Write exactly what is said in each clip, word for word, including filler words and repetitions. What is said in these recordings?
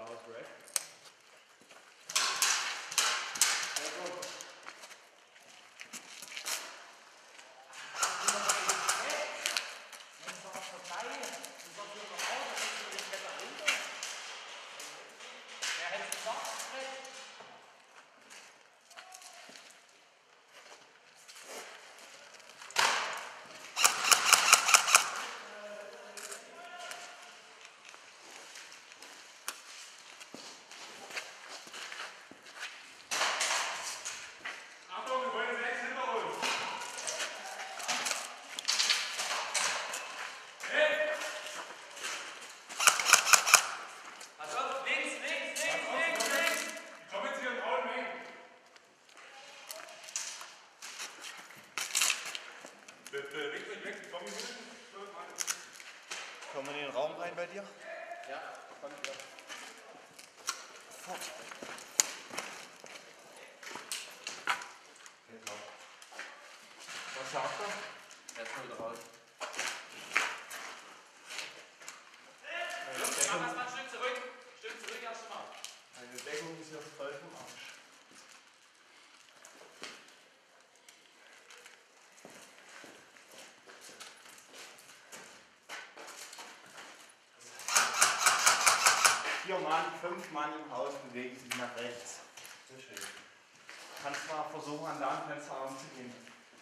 was recht. Kommen wir in den Raum rein bei dir? Ja, komm ich ja. Fort. Was sagt er? Erstmal wieder raus. Jungs, mach erstmal ein Stück zurück. Ein Stück zurück erstmal. Eine Deckung ist ja voll vom Arsch. Vier Mann, fünf Mann im Haus bewegen sich nach rechts. Sehr schön. Kannst mal versuchen, an deinem Fensterarm zu gehen.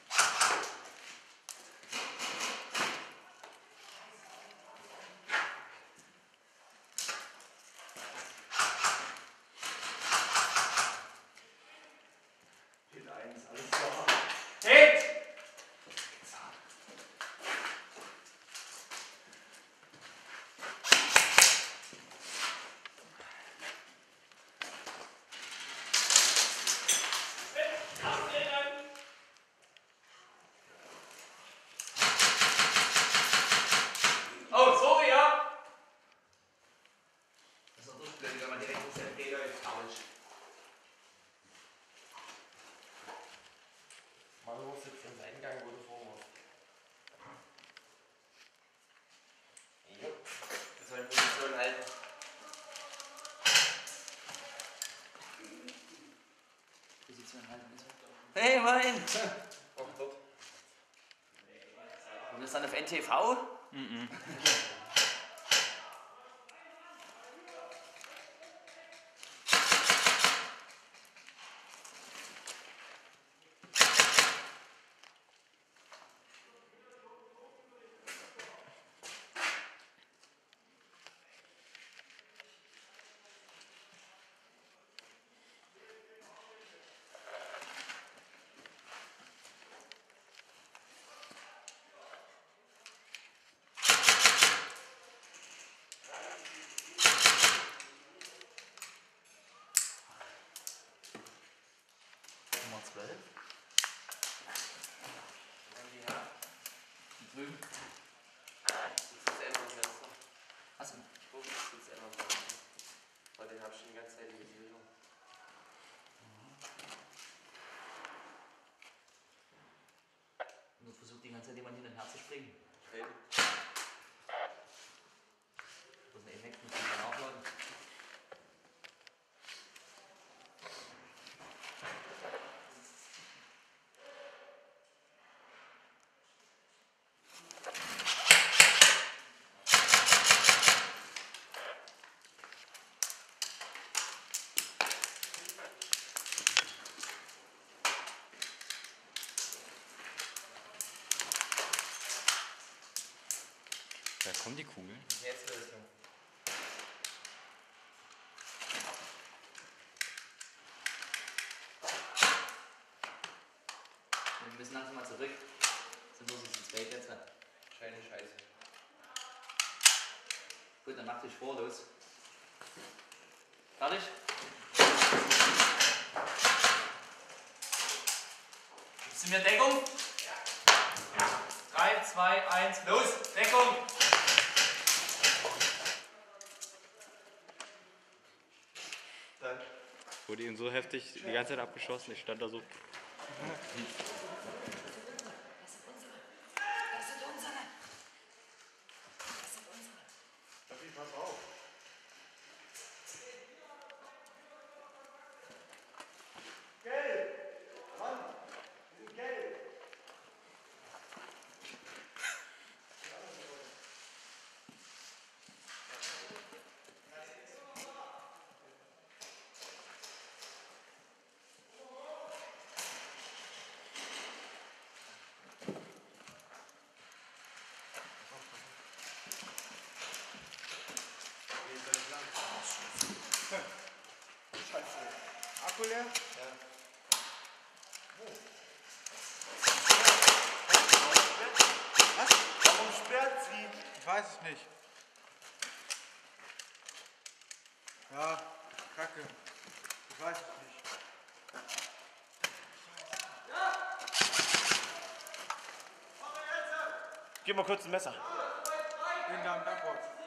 Hit eins, alles klar. Hit! Oh, sorry, ja. Das ist doch blöd, wenn man direkt ins L P läuft. Falsch. Manuel sitzt im Eingang, wo du vor musst. Jo. Das soll in Position halten. Position halten ist halt doch. Hey, mein! Ach, dort. Und das dann auf N T V? Mhm. Nummer zwölf. Und die Herren. Drüben. Das ist selber das Fenster. Achso. Oh, das ist selber das Fenster. Weil den habe ich schon die ganze Zeit in die Bildung. Und du versuchst die ganze Zeit jemand hin und her zu springen. Schön. Das ist ein Effekt, muss man nachladen. Da kommen die Kugeln. Jetzt Lösung. Wir müssen langsam mal zurück. Sind bloß jetzt zu zweit jetzt. Schöne Scheiße. Gut, dann mach dich vor, los. Fertig? Gibst du mir Deckung? Ja. drei, zwei, eins, los! Deckung! Dann. Wurde ihm so heftig die ganze Zeit abgeschossen, ich stand da so. Pass auf. Scheiße. Akku leer? Ja. Was? Warum sperrt sie? Ich weiß es nicht. Ja, Kacke. Ich weiß es nicht. Gib mal kurz ein Messer. Den da am Dachboard.